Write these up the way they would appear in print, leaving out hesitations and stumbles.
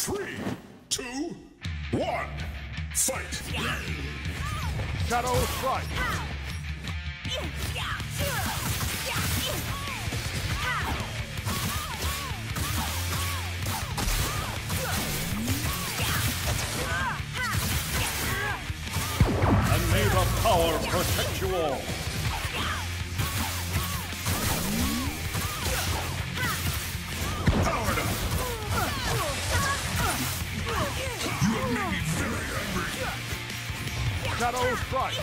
3, 2, 1, fight! Shadow Strike. And may the power protect you all. Powered up! You have made me very angry! Shadow Strike.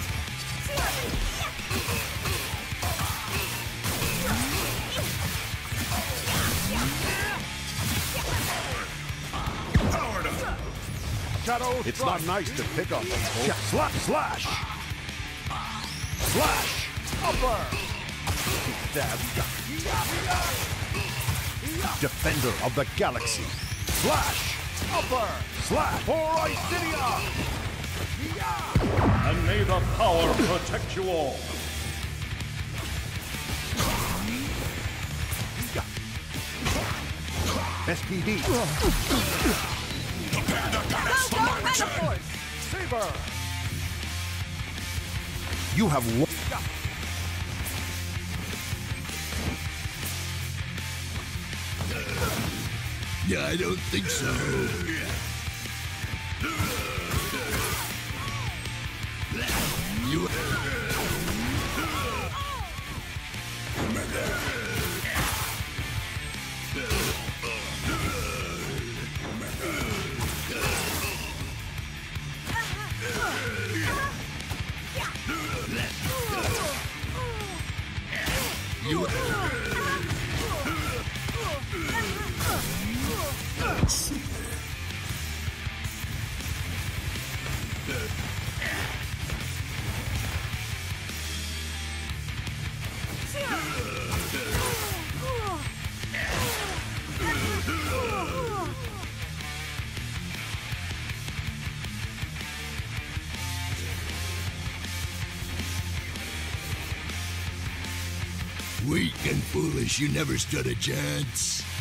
Powered up! Shadow Strike. It's not nice to pick on them, folks. Slash! Slash! Upper. Stab. Defender of the Galaxy. Slash! Upper. Slash! For Isidia. And may the power protect you all. SPD. The panda goddess for my return! Saber. You have won. Yeah, I don't think so. You... You... Weak and foolish, you never stood a chance.